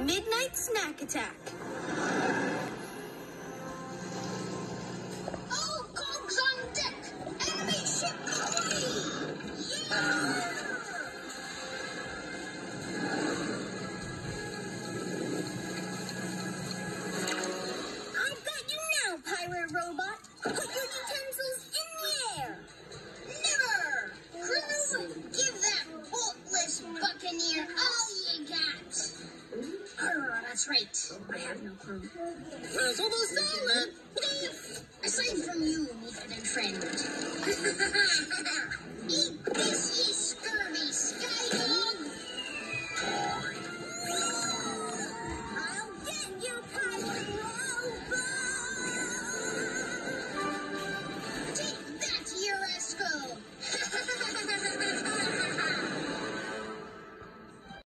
Midnight snack attack. All cogs on deck! Enemy ship away! Yeah! I've got you now, pirate robot. Put your utensils in the air. Never! Crew, give that boltless buccaneer all you got! That's right. I have no crew. It's almost all Aside from you, me and friend. Eat this,